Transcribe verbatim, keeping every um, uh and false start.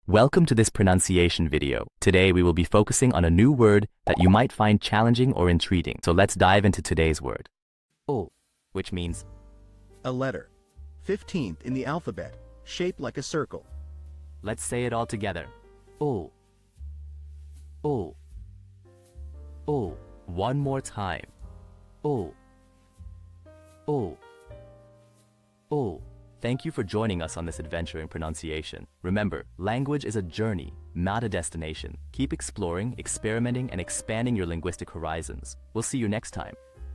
Welcome to this pronunciation video. Today we will be focusing on a new word that you might find challenging or intriguing. So let's dive into today's word. O, which means A letter. fifteenth in the alphabet, shaped like a circle. let's say it all together. O. O. O. One more time. O. O. O. Thank you for joining us on this adventure in pronunciation. Remember, language is a journey, not a destination. Keep exploring, experimenting, and expanding your linguistic horizons. We'll see you next time.